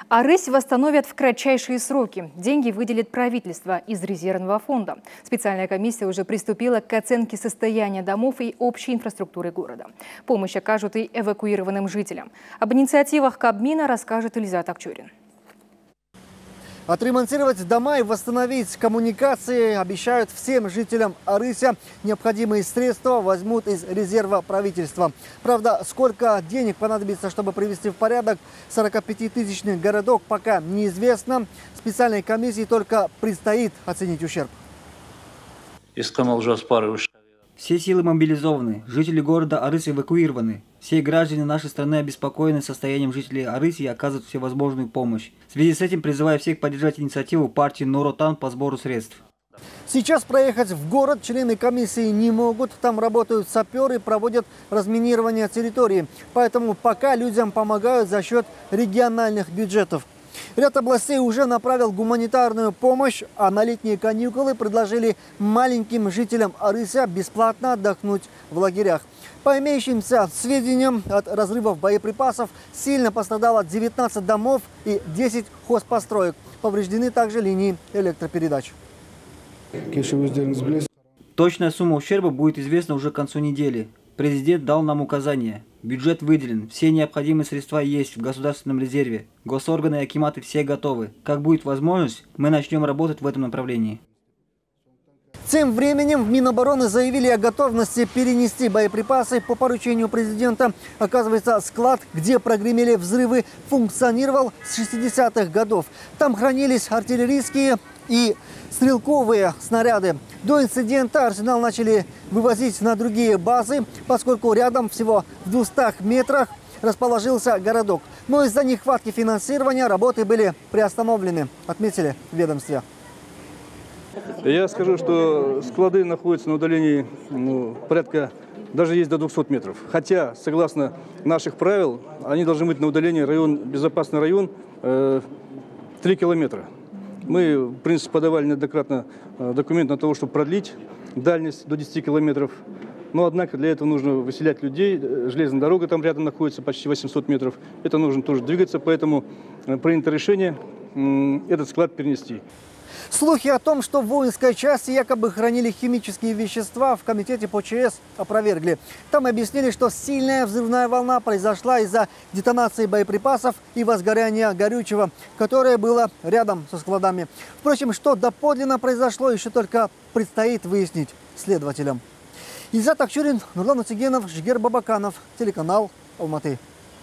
А рысь восстановят в кратчайшие сроки. Деньги выделит правительство из резервного фонда. Специальная комиссия уже приступила к оценке состояния домов и общей инфраструктуры города. Помощь окажут и эвакуированным жителям. Об инициативах Кабмина расскажет Ильзат Акчурин. Отремонтировать дома и восстановить коммуникации обещают всем жителям Арыся. Необходимые средства возьмут из резерва правительства. Правда, сколько денег понадобится, чтобы привести в порядок 45-тысячный городок, пока неизвестно. Специальной комиссии только предстоит оценить ущерб. Все силы мобилизованы, жители города Арысь эвакуированы. Все граждане нашей страны обеспокоены состоянием жителей Арыси и оказывают всевозможную помощь. В связи с этим призываю всех поддержать инициативу партии Нур Отан по сбору средств. Сейчас проехать в город члены комиссии не могут. Там работают саперы, проводят разминирование территории. Поэтому пока людям помогают за счет региональных бюджетов. Ряд областей уже направил гуманитарную помощь, а на летние каникулы предложили маленьким жителям Арыся бесплатно отдохнуть в лагерях. По имеющимся сведениям, от разрывов боеприпасов сильно пострадало 19 домов и 10 хозпостроек. Повреждены также линии электропередач. Точная сумма ущерба будет известна уже к концу недели. Президент дал нам указания. Бюджет выделен, все необходимые средства есть в государственном резерве. Госорганы и акиматы все готовы. Как будет возможность, мы начнем работать в этом направлении. Тем временем в Минобороны заявили о готовности перенести боеприпасы по поручению президента. Оказывается, склад, где прогремели взрывы, функционировал с 60-х годов. Там хранились артиллерийские и стрелковые снаряды. До инцидента арсенал начали вывозить на другие базы, поскольку рядом, всего в 200 метрах, расположился городок. Но из-за нехватки финансирования работы были приостановлены, отметили в ведомстве. Я скажу, что склады находятся на удалении порядка, даже есть до 200 метров. Хотя, согласно наших правил, они должны быть на удалении безопасный район 3 километра. Мы, в принципе, подавали неоднократно документ на то, чтобы продлить дальность до 10 километров. Но, однако, для этого нужно выселять людей. Железная дорога там рядом находится, почти 800 метров. Это нужно тоже двигаться, поэтому принято решение этот склад перенести. Слухи о том, что в воинской части якобы хранили химические вещества, в комитете по ЧС опровергли. Там объяснили, что сильная взрывная волна произошла из-за детонации боеприпасов и возгорания горючего, которое было рядом со складами. Впрочем, что доподлинно произошло, еще только предстоит выяснить следователям. Ильзат Акчурин, Нурлан Утегенов, Жигер Бабаканов, телеканал Алматы.